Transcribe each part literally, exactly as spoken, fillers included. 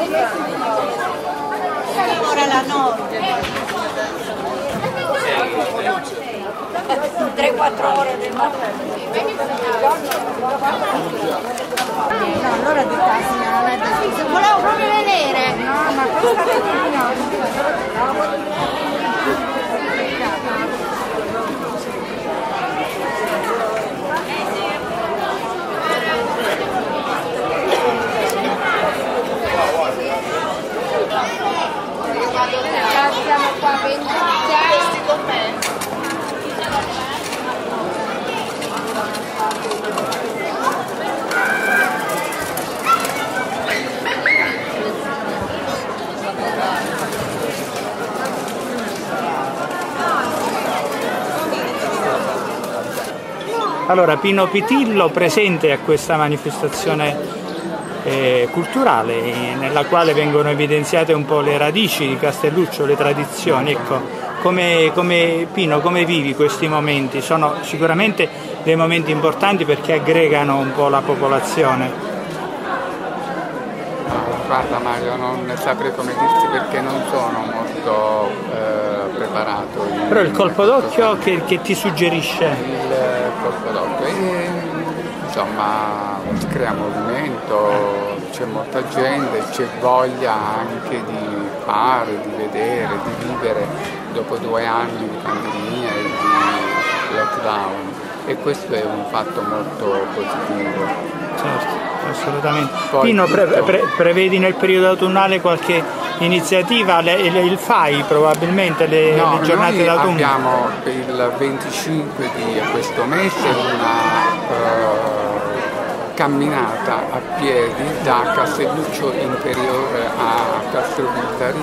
Ora la notte. tre quattro ore del mattino. No, allora tutta la signora non è da se volevo proprio vedere. No, ma questa siamo qua questi con me. Allora, Pino Pitillo presente a questa manifestazione eh, culturale eh, nella quale vengono evidenziate un po' le radici di Castelluccio, le tradizioni. Ecco, come, come Pino, come vivi questi momenti? Sono sicuramente dei momenti importanti perché aggregano un po' la popolazione. No, guarda Mario, non saprei come dirti perché non sono molto eh, preparato. In, Però il colpo d'occhio che, che ti suggerisce? Il colpo d'occhio, e, insomma, si crea movimento, c'è molta gente, c'è voglia anche di fare, di vedere, di vivere dopo due anni di pandemia e di lockdown, e questo è un fatto molto positivo. Certo, assolutamente. Poi Pino, pre tutto... pre prevedi nel periodo autunnale qualche iniziativa? Le, le, il F A I probabilmente, le, no, le giornate d'autunno? Abbiamo per il venticinque di questo mese una uh, camminata a piedi da Castelluccio Inferiore a Castrovillari,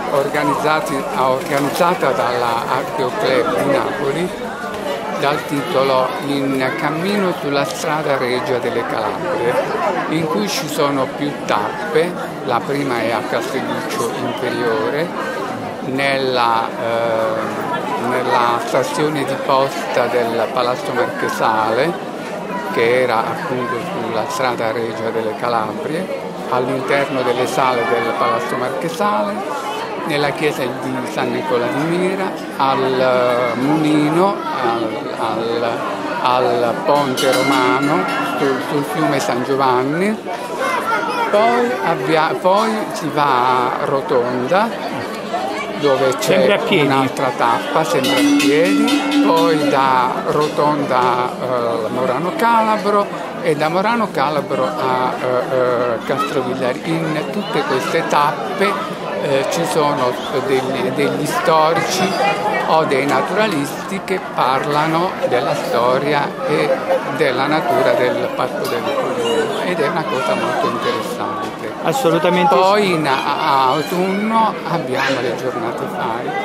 organizzata dalla Archeo Club di Napoli, dal titolo In cammino sulla strada regia delle Calabrie, in cui ci sono più tappe. La prima è a Castelluccio Inferiore, nella, eh, nella stazione di posta del Palazzo Marchesale, che era appunto sulla strada regia delle Calabrie, all'interno delle sale del Palazzo Marchesale, nella chiesa di San Nicola di Mira, al Mulino, al, al, al ponte romano sul, sul fiume San Giovanni. Poi, abbia, poi si va a Rotonda, dove c'è un'altra tappa, sempre a piedi, poi da Rotonda a uh, Morano Calabro e da Morano Calabro a uh, uh, Castrovillari. In tutte queste tappe Eh, ci sono degli, degli storici o dei naturalisti che parlano della storia e della natura del Parco del Pollino, ed è una cosa molto interessante. Assolutamente. Poi in autunno abbiamo le giornate F A I.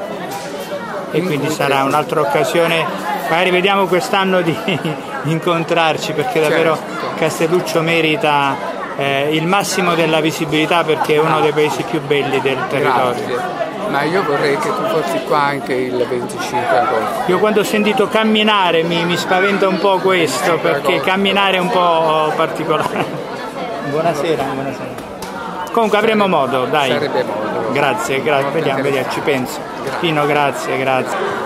E quindi sarà un'altra occasione, magari vediamo quest'anno di incontrarci, perché davvero certo. Castelluccio merita Eh, il massimo della visibilità, perché è uno dei paesi più belli del territorio. Grazie. Ma io vorrei che tu fossi qua anche il venticinque agosto. Io quando ho sentito camminare mi, mi spaventa un po' questo, perché camminare è un po' particolare. Buonasera, buonasera. Comunque avremo modo, dai. Sarebbe modo. Grazie, grazie, vediamo, vediamo, ci penso. Grazie. Pino, grazie, grazie.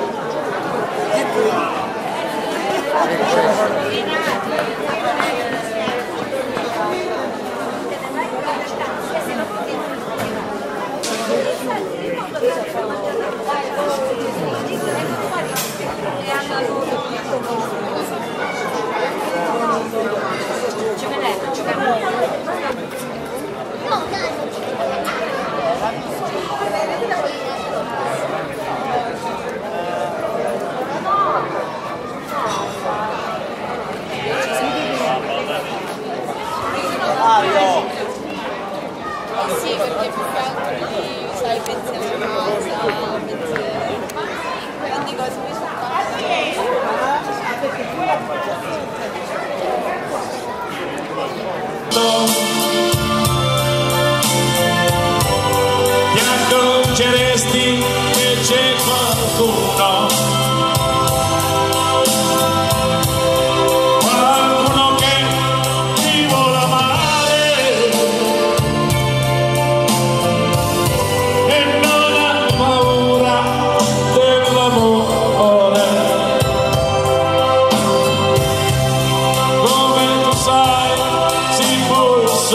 Sì, perché più che altro lì, sai, pensi alla casa, pensi quindi cose mi sono Ti accorgeresti che c'è qualcuno, qualcuno che ti vuole amare,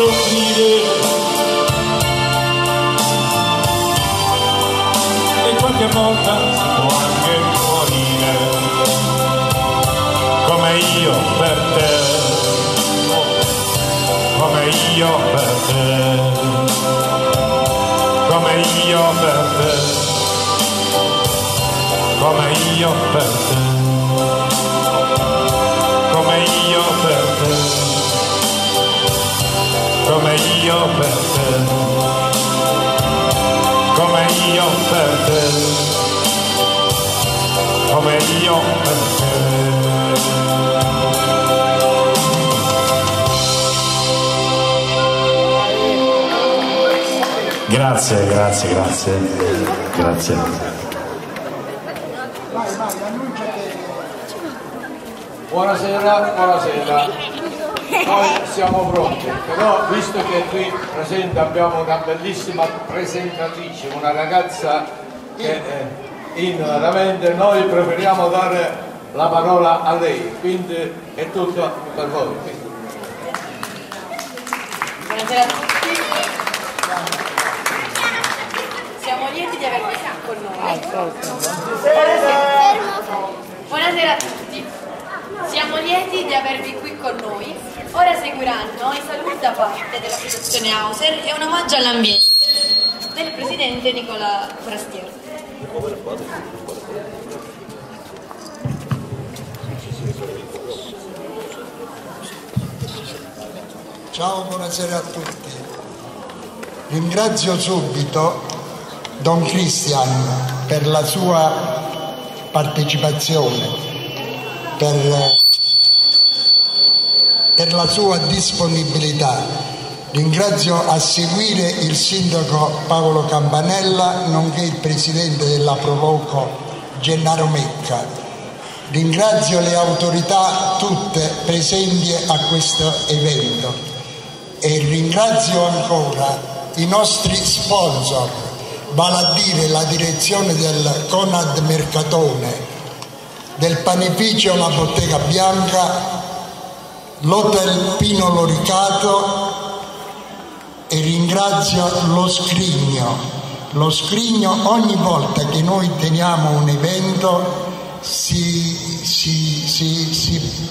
soffrire e qualche volta si può anche morire, come io per te, come io per te, come io per te, come io per te, come io per te, come io per te, come io per te, come io per te. Grazie, grazie, grazie, grazie. Buonasera, buonasera. Noi siamo pronti, però visto che qui presente abbiamo una bellissima presentatrice, una ragazza che è ignorante, noi preferiamo dare la parola a lei, quindi è tutto per voi. Buonasera a tutti. Siamo lieti di avervi con noi. Buonasera. Buonasera a tutti. Siamo lieti di avervi qui con noi. Ora seguiranno i saluti da parte dell'associazione Auser e un omaggio all'ambiente del presidente Nicola Frastier. Ciao, buonasera a tutti. Ringrazio subito Don Cristian per la sua partecipazione, per, per la sua disponibilità. Ringrazio a seguire il sindaco Paolo Campanella, nonché il presidente della Proloco Gennaro Mecca. Ringrazio le autorità tutte presenti a questo evento e ringrazio ancora i nostri sponsor, vale a dire la direzione del Conad Mercatone, del panificio La Bottega Bianca, l'Hotel Pino Loricato, e ringrazio lo Scrigno. Lo Scrigno, ogni volta che noi teniamo un evento si, si, si, si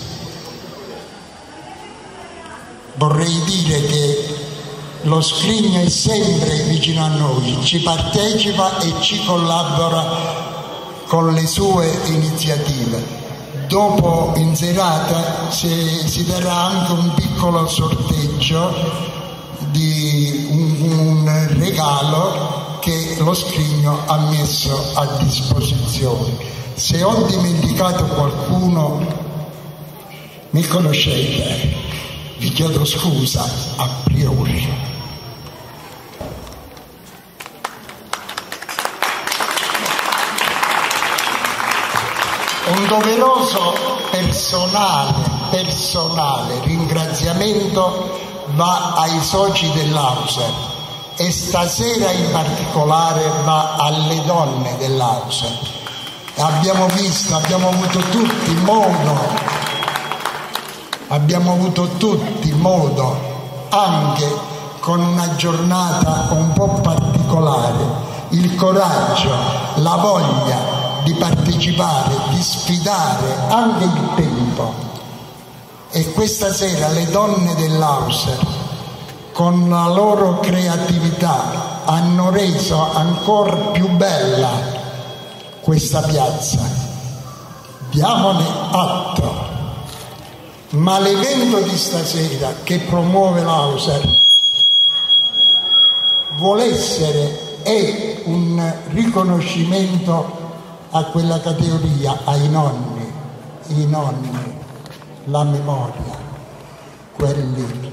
vorrei dire che lo Scrigno è sempre vicino a noi, ci partecipa e ci collabora con le sue iniziative. Dopo in serata si, si terrà anche un piccolo sorteggio di un, un regalo che lo Scrigno ha messo a disposizione. Se ho dimenticato qualcuno, mi conoscete, vi chiedo scusa a priori. Un doveroso personale, personale ringraziamento va ai soci dell'Auser e stasera in particolare va alle donne dell'Auser. Abbiamo visto, abbiamo avuto tutti modo, abbiamo avuto tutti modo, anche con una giornata un po' particolare, il coraggio, la voglia di partecipare, di sfidare anche il tempo. E questa sera le donne dell'Auser, con la loro creatività, hanno reso ancora più bella questa piazza. Diamone atto. Ma l'evento di stasera che promuove l'Auser vuole essere, è un riconoscimento a quella categoria, ai nonni, i nonni, la memoria, quelli,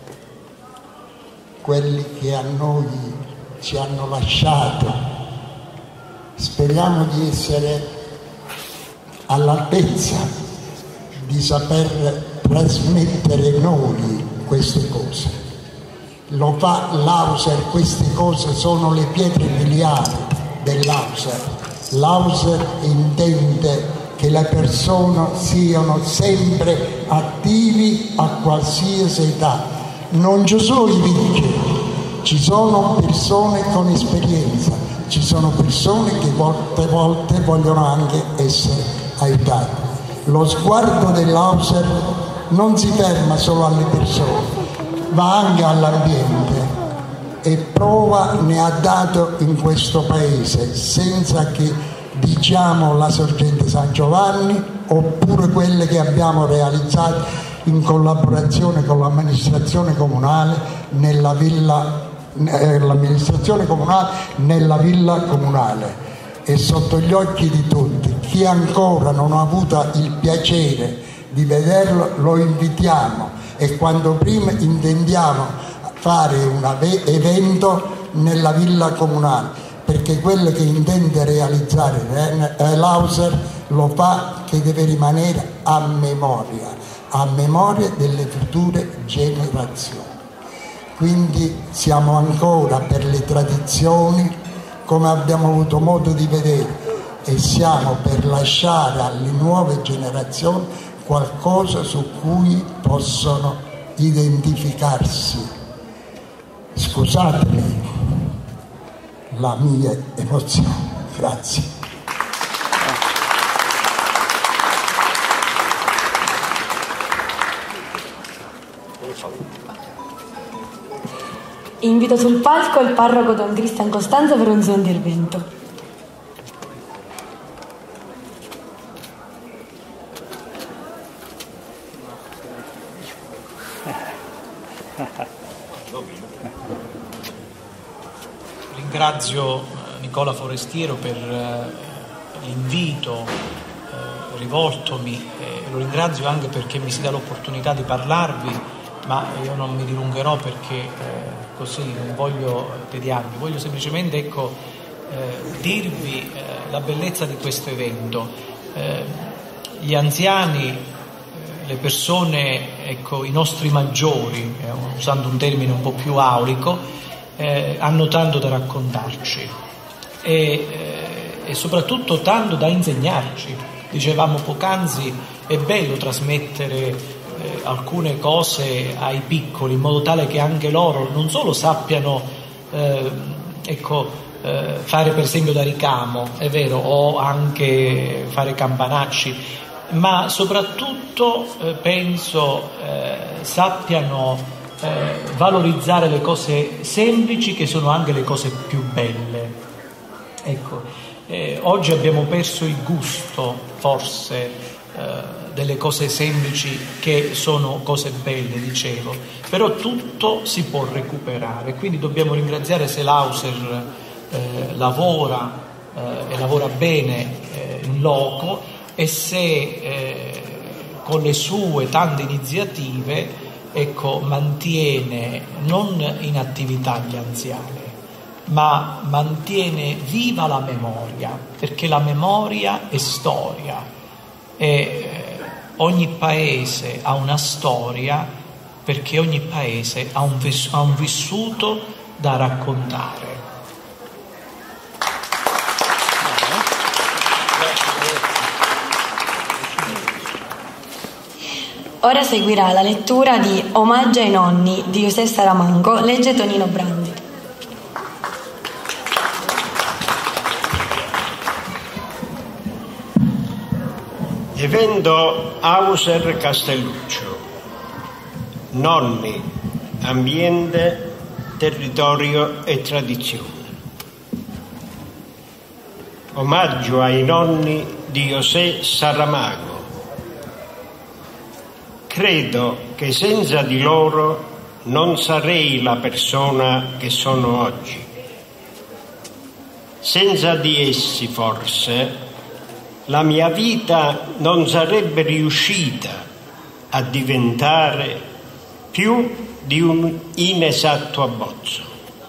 quelli che a noi ci hanno lasciato. Speriamo di essere all'altezza di saper trasmettere noi queste cose. Lo fa l'Auser, queste cose sono le pietre miliari dell'Auser. L'Auser intende che le persone siano sempre attivi a qualsiasi età, non ci sono i vigili, ci sono persone con esperienza, ci sono persone che molte volte vogliono anche essere aiutate. Lo sguardo dell'Auser non si ferma solo alle persone, va anche all'ambiente, e prova ne ha dato in questo paese, senza che diciamo la sorgente San Giovanni oppure quelle che abbiamo realizzato in collaborazione con l'amministrazione comunale nella villa, eh, l'amministrazione comunale nella villa comunale. E sotto gli occhi di tutti, chi ancora non ha avuto il piacere di vederlo, lo invitiamo, e quanto prima intendiamo fare un evento nella villa comunale, perché quello che intende realizzare l'Auser lo fa, che deve rimanere a memoria, a memoria delle future generazioni. Quindi siamo ancora per le tradizioni, come abbiamo avuto modo di vedere, e siamo per lasciare alle nuove generazioni qualcosa su cui possono identificarsi. Scusatemi la mia emozione, grazie. Invito sul palco il parroco Don Cristian Costanzo per un suo intervento. Ringrazio Nicola Forestiero per l'invito rivoltomi, e lo ringrazio anche perché mi si dà l'opportunità di parlarvi, ma io non mi dilungherò perché eh, così non voglio tediarvi, voglio semplicemente ecco, eh, dirvi eh, la bellezza di questo evento. Eh, gli anziani, eh, le persone, ecco, i nostri maggiori, eh, usando un termine un po' più aulico, Eh, hanno tanto da raccontarci e, eh, e soprattutto tanto da insegnarci. Dicevamo poc'anzi, è bello trasmettere eh, alcune cose ai piccoli in modo tale che anche loro non solo sappiano eh, ecco, eh, fare per esempio da ricamo, è vero, o anche fare campanacci, ma soprattutto eh, penso eh, sappiano Eh, valorizzare le cose semplici, che sono anche le cose più belle. Ecco, eh, oggi abbiamo perso il gusto forse eh, delle cose semplici, che sono cose belle, dicevo, però tutto si può recuperare, quindi dobbiamo ringraziare se l'Auser eh, lavora eh, e lavora bene eh, in loco, e se eh, con le sue tante iniziative ecco, mantiene non in attività gli anziani, ma mantiene viva la memoria, perché la memoria è storia e eh, ogni paese ha una storia, perché ogni paese ha un, vis- ha un vissuto da raccontare. Ora seguirà la lettura di Omaggio ai nonni di José Saramago, legge Tonino Brandi. Evento Auser Castelluccio. Nonni, ambiente, territorio e tradizione. Omaggio ai nonni di José Saramago. Credo che senza di loro non sarei la persona che sono oggi. Senza di essi, forse, la mia vita non sarebbe riuscita a diventare più di un inesatto abbozzo.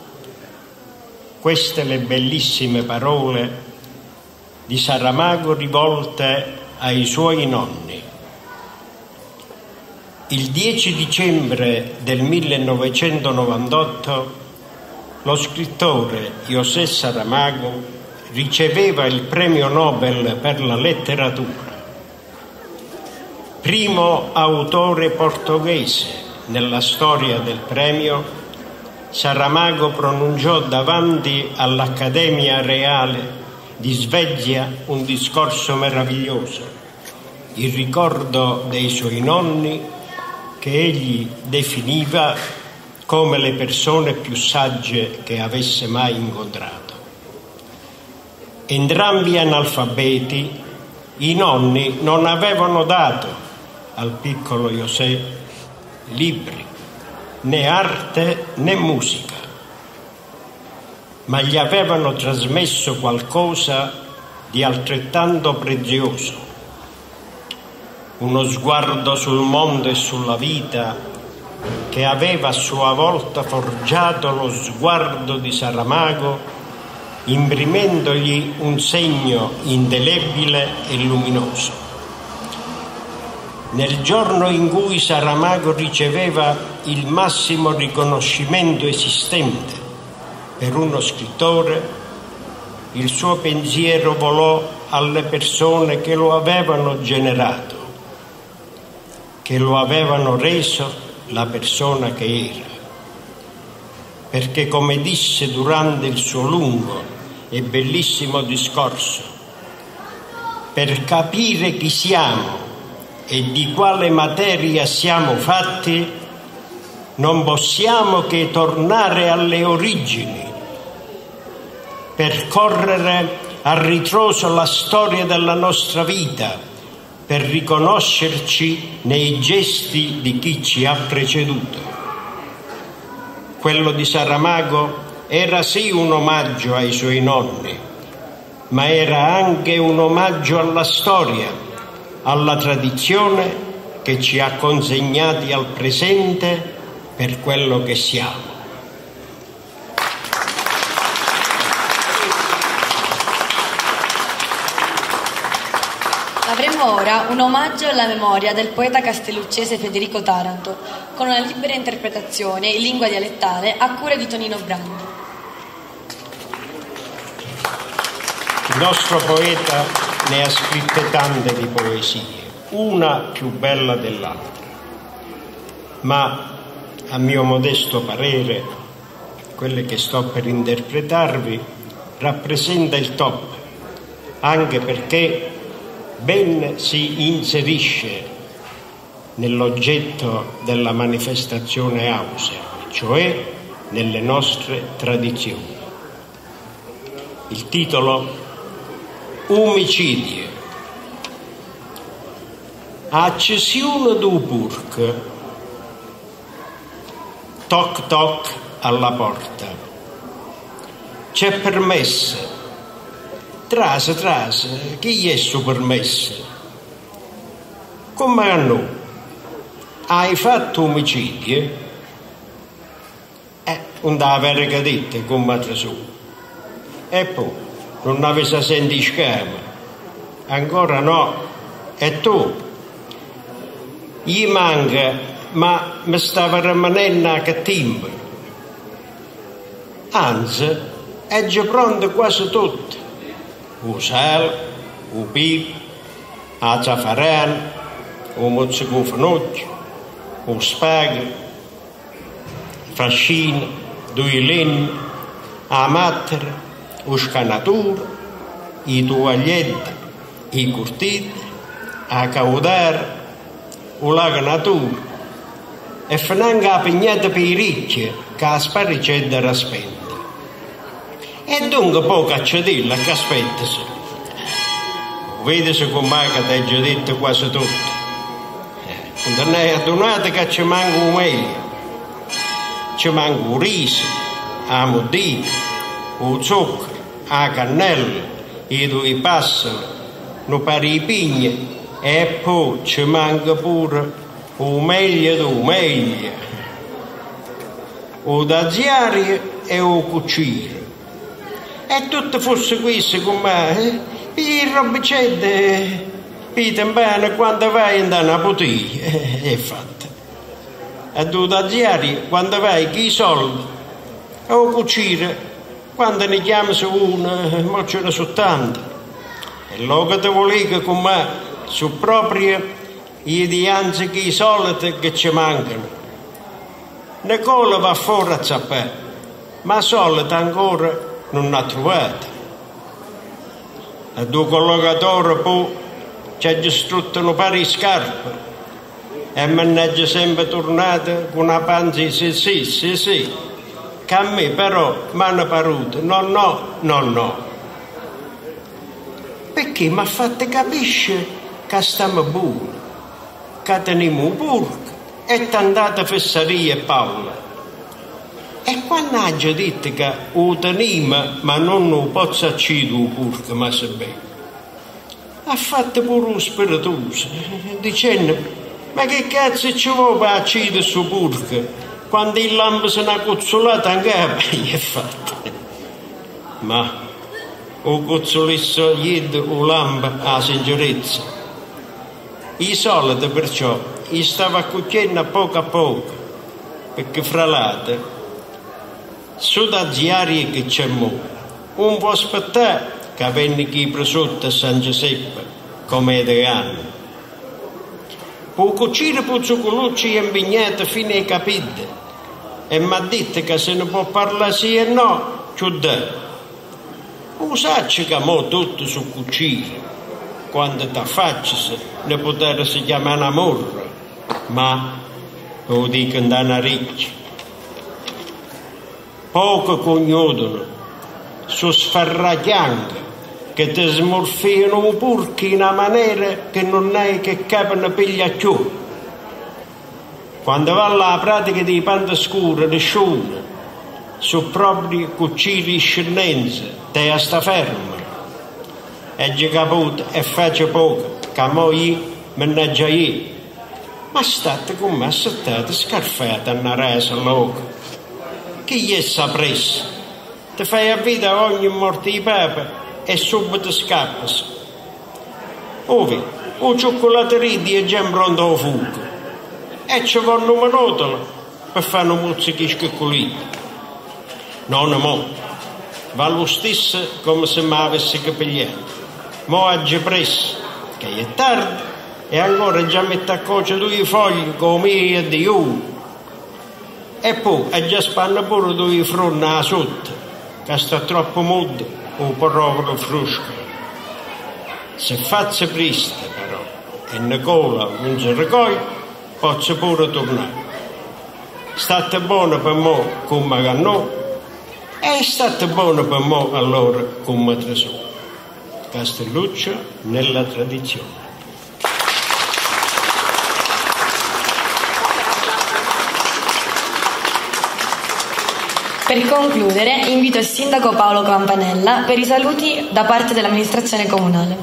Queste le bellissime parole di Saramago rivolte ai suoi nonni. Il dieci dicembre del millenovecentonovantotto lo scrittore José Saramago riceveva il premio Nobel per la letteratura, primo autore portoghese nella storia del premio, Saramago pronunciò davanti all'Accademia Reale di Svezia un discorso meraviglioso, il ricordo dei suoi nonni che egli definiva come le persone più sagge che avesse mai incontrato. Entrambi analfabeti, i nonni non avevano dato al piccolo José libri, né arte né musica, ma gli avevano trasmesso qualcosa di altrettanto prezioso, uno sguardo sul mondo e sulla vita che aveva a sua volta forgiato lo sguardo di Saramago, imprimendogli un segno indelebile e luminoso. Nel giorno in cui Saramago riceveva il massimo riconoscimento esistente per uno scrittore, il suo pensiero volò alle persone che lo avevano generato, che lo avevano reso la persona che era. Perché, come disse durante il suo lungo e bellissimo discorso, per capire chi siamo e di quale materia siamo fatti, non possiamo che tornare alle origini, percorrere a ritroso la storia della nostra vita, per riconoscerci nei gesti di chi ci ha preceduto. Quello di Saramago era sì un omaggio ai suoi nonni, ma era anche un omaggio alla storia, alla tradizione che ci ha consegnati al presente per quello che siamo. Avremo ora un omaggio alla memoria del poeta castelluccese Federico Taranto, con una libera interpretazione in lingua dialettale a cura di Tonino Brandi. Il nostro poeta ne ha scritte tante di poesie, una più bella dell'altra, ma a mio modesto parere quelle che sto per interpretarvi rappresenta il top, anche perché ben si inserisce nell'oggetto della manifestazione Ausea, cioè nelle nostre tradizioni. Il titolo: Omicidi. Accessione do Burk. Toc toc alla porta. C'è permesso. Trase, trase, chi è su permesso? Come no? Hai fatto omicidi? Eh, non da avere cadette con madre sua. E poi, non avessi sentito scama? Ancora no. E tu? Gli manca, ma mi stava rimanendo a cattimba. Anzi, è già pronto quasi tutto. O sale, o pipe, a zafferano, o mozzico fanocchio, o spaghi, fascina, due lenni, a mattere, o scanatura, i tovaglietti, i curtiti, a caudare, o la natura, e finanche a pignata per i ricchi, che a sparicetta da spendere. E dunque poi cacciatella che aspetta se vedete com'è che ti ho già detto quasi tutto. Eh, non è addonato che ci manca un meglio, ci manca un riso, la modina, il zucchero, la cannella, i due passeri, non pare i pigni, e poi ci manca pure un meglio del meglio, o da ziarie e o cucire. E tutto fosse questo con me, il robicette, pite bene quando vai in una bottiglia, è fatta. E tu da ziari, quando vai chi i soldi, o cucire, quando ne chiami su uno, ma ce ne sono tanti. E lo che ti vuole con me, su proprio i dianzi che i soldi che ci mancano. Nicola va fuori a zappare, ma solita ancora non ha trovato. A due collocatori poi ci ha distrutto un paio di scarpe e mannaggia sempre tornato con una panza sì sì sì sì, che a me però mi hanno paruto no no no no, perché mi ha fatto capire che stiamo buoni, che teniamo un burco e tantata fesseria e paura. E quando ha già detto che lo teniamo ma non lo posso accidere il burco, ma se bene, ha fatto pure un spiritoso dicendo: ma che cazzo ci vuole per accidere su burco quando il lampo se n'ha cuzzolato anche a me è fatto. Ma o cuzzolisse ieri o lampo a sicurezza, i soliti perciò gli stava cucchiando a poco a poco, perché fra l'altro su da ziarie che c'è mo un po' aspettare che venne chi prosotto a San Giuseppe come è di anni. Poi cucire puzzucolucci e impegnate fino ai capite e mi ha detto che se ne può parlare sì e no, ci dà. Usacci che mo tutto su cucire, quando ti affacci ne potersi chiamare una morra, ma lo dico da una riccia. Poco cognodano su sfarraglianche che ti smorfiano un burco in una maniera che non è che capono piglia più. Quando va alla pratica di panto scuro, di sciuna, su propri cuciri di scendenza, te sta ferma. E già caputo e face poco, che mo io, mannaggia io. Ma state con me assettate scarfate a una resa loca. Chi gli è sapressa? Ti fai a vita ogni morte di papa e subito scappi. Ove, un cioccolateria è già pronto a fuoco e ci vuole un monotolo per fare un muzzichi schiccoliti. Non mo, va lo stesso come se mi avessi capigliato. Mo oggi presso, che è tardi, e ancora già metto a cuocere due fogli come io e di uno. E poi è già spanna pure due fronna sotto, che sta troppo mudo o porrocolo frusco. Se faccio presto però e Nicola non si raccoglie, posso pure tornare. State buono per mo come che no, e state buono per mo allora come tesoro. Castelluccio nella tradizione. Per concludere, invito il sindaco Paolo Campanella per i saluti da parte dell'amministrazione comunale.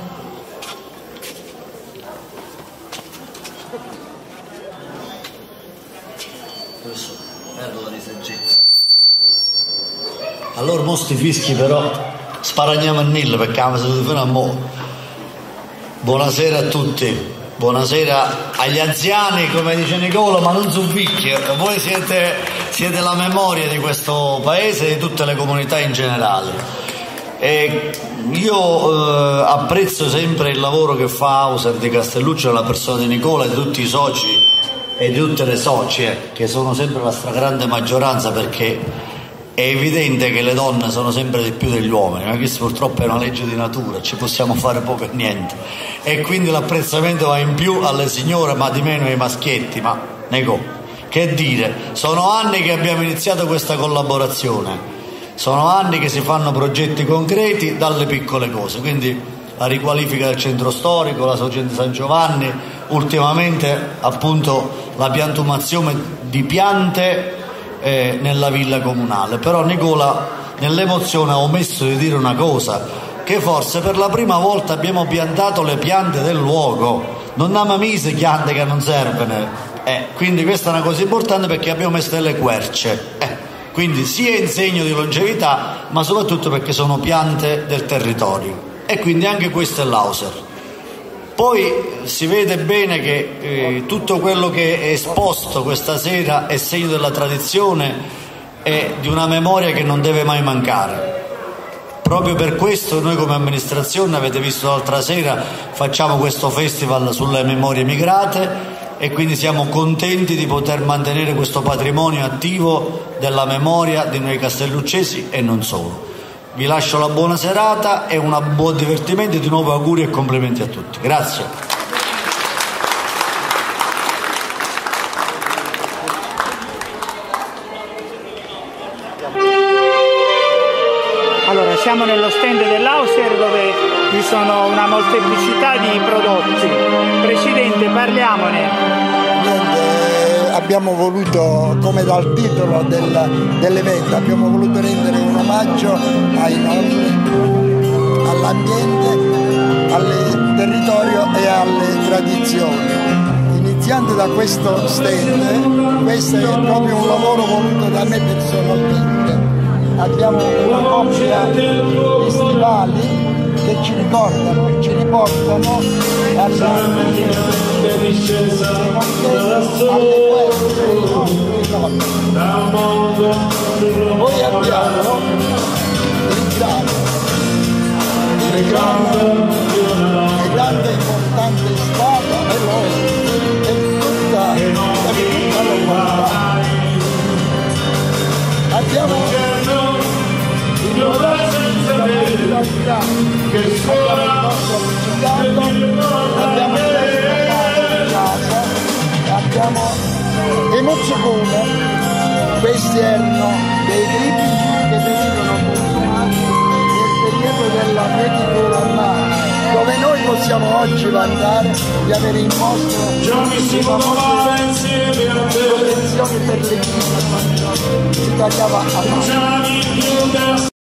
Allora mo sti fischi però sparagniamo a nille perché abbiamo saluto fino a mo'. Buonasera a tutti. Buonasera agli anziani, come dice Nicola, ma non sono vecchi. Voi siete, siete la memoria di questo paese e di tutte le comunità in generale. E io eh, apprezzo sempre il lavoro che fa Auser di Castelluccio, nella persona di Nicola e di tutti i soci e di tutte le socie, che sono sempre la stragrande maggioranza, perché è evidente che le donne sono sempre di più degli uomini, ma questa purtroppo è una legge di natura, ci possiamo fare poco e niente, e quindi l'apprezzamento va in più alle signore ma di meno ai maschietti. Ma nego, che dire, sono anni che abbiamo iniziato questa collaborazione, sono anni che si fanno progetti concreti dalle piccole cose, quindi la riqualifica del centro storico, la Sorgente di San Giovanni, ultimamente appunto la piantumazione di piante Eh, nella villa comunale. Però Nicola nell'emozione ha omesso di dire una cosa, che forse per la prima volta abbiamo piantato le piante del luogo, non abbiamo messo piante che non servono, eh, quindi questa è una cosa importante, perché abbiamo messo delle querce, eh, quindi sia in segno di longevità ma soprattutto perché sono piante del territorio, e quindi anche questo è l'Auser. Poi si vede bene che eh, tutto quello che è esposto questa sera è segno della tradizione e di una memoria che non deve mai mancare. Proprio per questo noi come amministrazione, avete visto l'altra sera, facciamo questo festival sulle memorie migrate, e quindi siamo contenti di poter mantenere questo patrimonio attivo della memoria di noi castelluccesi e non solo. Vi lascio la buona serata e un buon divertimento, di nuovo auguri e complimenti a tutti. Grazie. Allora, siamo nello stand dell'Auster dove ci sono una molteplicità di prodotti. Presidente, parliamone. Niente, abbiamo voluto, come dal titolo del, dell'evento, abbiamo voluto rendere un omaggio ai nonni, all'ambiente, al territorio e alle tradizioni. Iniziando da questo stand, questo è proprio un lavoro voluto da me personalmente. Abbiamo una coppia di stivali che ci ricordano, che ci riportano alle alle poi abbiamo il grano, il grano è grande importante stata e lo è, è tutta la l'umanità. Abbiamo il che suona abbiamo abbiamo i mozzicone. Questi erano dei tipici che venivano consumati nel periodo della medievale romana, dove noi possiamo oggi vantare di avere in mostra le famose protezioni per le vite. Si tagliava a mano.